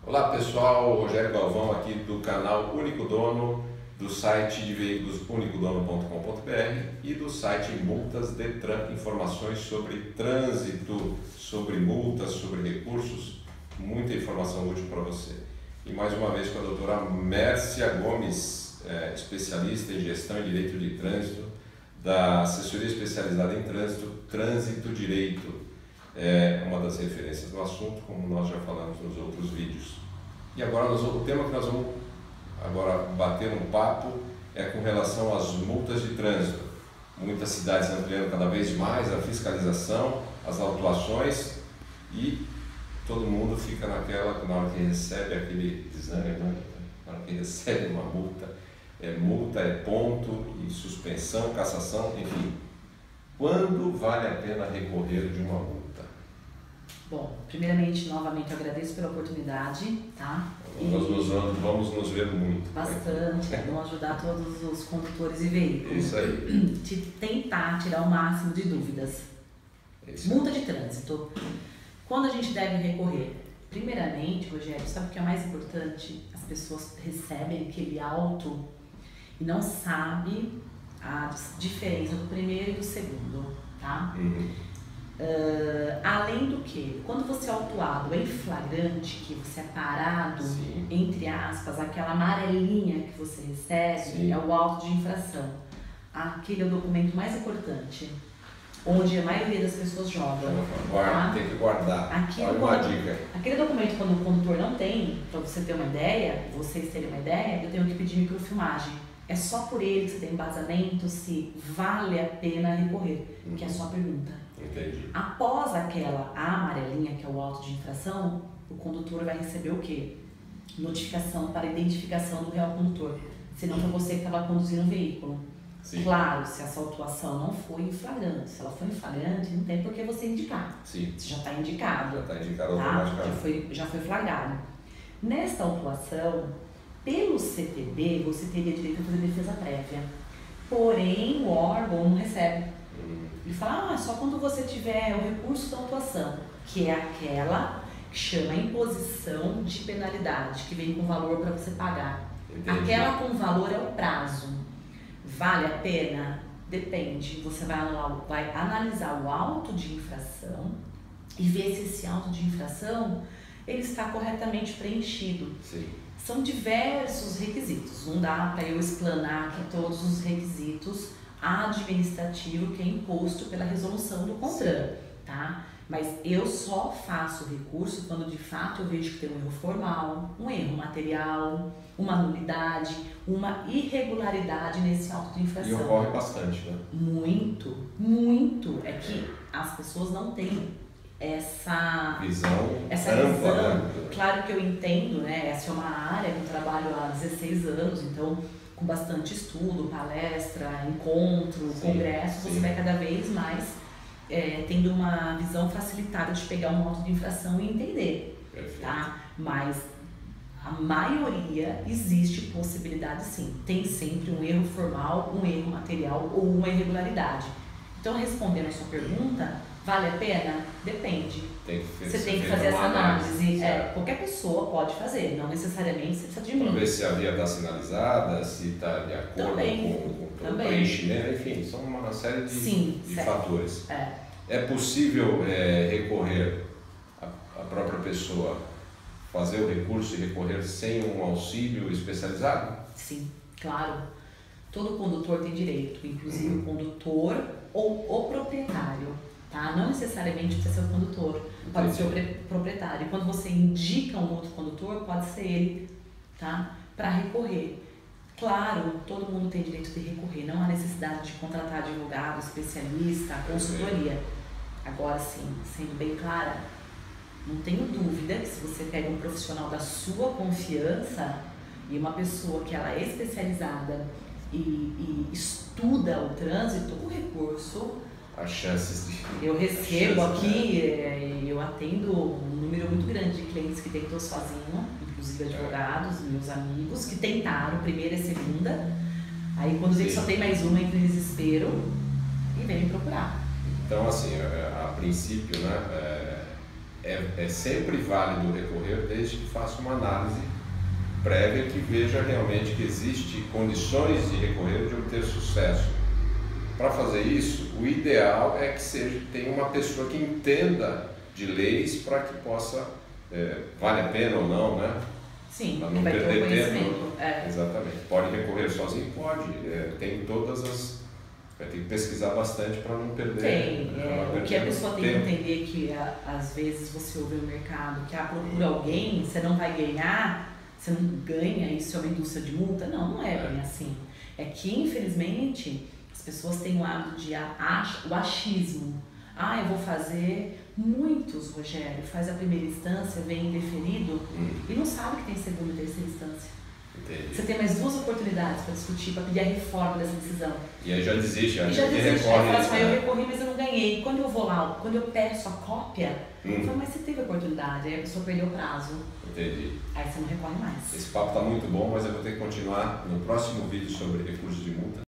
Olá pessoal, Rogério Galvão aqui do canal Único Dono, do site de veículos unicodono.com.br e do site Multas Detran, informações sobre trânsito, sobre multas, sobre recursos, muita informação útil para você. E mais uma vez com a doutora Mércia Gomes, especialista em gestão e direito de trânsito, da assessoria especializada em Trânsito Direito. É uma das referências do assunto, como nós já falamos nos outros vídeos. E agora o tema que nós vamos bater um papo é com relação às multas de trânsito. Muitas cidades ampliando cada vez mais a fiscalização, as autuações, e todo mundo fica naquela, na hora que recebe aquele desânimo, na hora que recebe uma multa, é ponto, e suspensão, cassação, enfim. Quando vale a pena recorrer de uma multa? Bom, primeiramente, novamente, eu agradeço pela oportunidade, tá? Vamos nos ver muito. Bastante, vamos ajudar todos os condutores e veículos. Isso aí. Tentar tirar o máximo de dúvidas. Multa de trânsito. Quando a gente deve recorrer? Primeiramente, Rogério, sabe o que é mais importante? As pessoas recebem aquele auto e não sabem a diferença do primeiro e do segundo, tá? Além do que, quando você é autuado em flagrante, que você é parado, sim, entre aspas, aquela amarelinha que você recebe, sim, é o auto de infração. Aquele é o documento mais importante, onde a maioria das pessoas joga. Tá? Tem que guardar. Olha uma dica. Aquele documento, quando o condutor não tem, para você ter uma ideia, vocês terem uma ideia, eu tenho que pedir microfilmagem. É só por ele que você tem embasamento se vale a pena recorrer, que é a sua pergunta. Entendi. Após a amarelinha, que é o auto de infração, o condutor vai receber o quê? Notificação para identificação do real condutor. Se não foi você que estava conduzindo o veículo. Sim. Claro, se essa autuação não foi em flagrante. Se ela foi em flagrante, não tem por que você indicar. Sim. Você já está indicado. Já está indicado tá? automaticamente. Já foi flagrado. Nesta autuação, pelo CTB, você teria direito a fazer defesa prévia. Porém, o órgão não recebe. Ele fala, só quando você tiver o recurso da autuação, que é aquela que chama imposição de penalidade, que vem com valor para você pagar. Entendi. Aquela com valor é o prazo. Vale a pena? Depende. Você vai analisar o auto de infração e ver se esse auto de infração ele está corretamente preenchido. Sim. São diversos requisitos. Não dá para eu explanar aqui todos os requisitos administrativo que é imposto pela resolução do CONTRAN, tá? Mas eu só faço recurso quando de fato eu vejo que tem um erro formal, um erro material, uma nulidade, uma irregularidade nesse auto de infração. E ocorre bastante, né? Muito, muito. É que as pessoas não têm essa visão. Né? Claro que eu entendo, né? Essa é uma área que eu trabalho há 16 anos, então com bastante estudo, palestra, encontro, sim, congresso, sim, você vai cada vez mais tendo uma visão facilitada de pegar um auto de infração e entender. Perfeito. Tá? Mas a maioria existe possibilidade sim. Tem sempre um erro formal, um erro material ou uma irregularidade. Então, respondendo a sua pergunta, vale a pena? Depende. Você tem que fazer essa análise. Qualquer pessoa pode fazer, não necessariamente você precisa de mim. Para ver se a via está sinalizada, se está de acordo com o preenchimento, enfim, são uma série de fatores. É possível recorrer, a própria pessoa fazer o recurso e recorrer sem um auxílio especializado? Sim, claro. Todo condutor tem direito, inclusive o condutor ou o proprietário. Tá? Não necessariamente precisa ser o condutor, pode ser o proprietário. Quando você indica um outro condutor, pode ser ele, tá? Para recorrer. Claro, todo mundo tem direito de recorrer, não há necessidade de contratar advogado, especialista, consultoria. Agora sim, sendo bem clara, não tenho dúvida que se você pega um profissional da sua confiança e uma pessoa que ela é especializada e estuda o trânsito, o recurso... As chances de... Eu recebo aqui, eu atendo um número muito grande de clientes que tentou sozinho, inclusive advogados, meus amigos, que tentaram primeira e segunda, aí quando vê que só tem mais uma, entra em desespero e vem me procurar. Então, assim, a princípio, né, é sempre válido recorrer desde que faça uma análise prévia que veja realmente que existe condições de recorrer, de obter sucesso. Para fazer isso, o ideal é que tenha uma pessoa que entenda de leis para que possa, vale a pena ou não, né? Sim, para não vai ter o perder conhecimento. tempo. Exatamente. Pode recorrer sozinho? Pode. Tem todas as... Vai ter que pesquisar bastante para não perder. Tem. O que a pessoa tem tempo. que entender é que às vezes você ouve no mercado que procura alguém, você não vai ganhar, você não ganha, isso é uma indústria de multa. Não, não é bem assim. É que, infelizmente, as pessoas têm o hábito de o achismo. Eu vou fazer. Muitos, Rogério, faz a primeira instância, vem indeferido e não sabe que tem segunda e terceira instância. Entendi. Você tem mais 2 oportunidades para discutir, para pedir a reforma dessa decisão. E aí já desiste, já desiste. Aí fala assim, eu recorri, mas eu não ganhei. Quando eu vou lá, quando eu peço a cópia, eu falo, mas você teve a oportunidade, aí a pessoa perdeu o prazo. Entendi. Aí você não recorre mais. Esse papo está muito bom, mas eu vou ter que continuar no próximo vídeo sobre recursos de multa.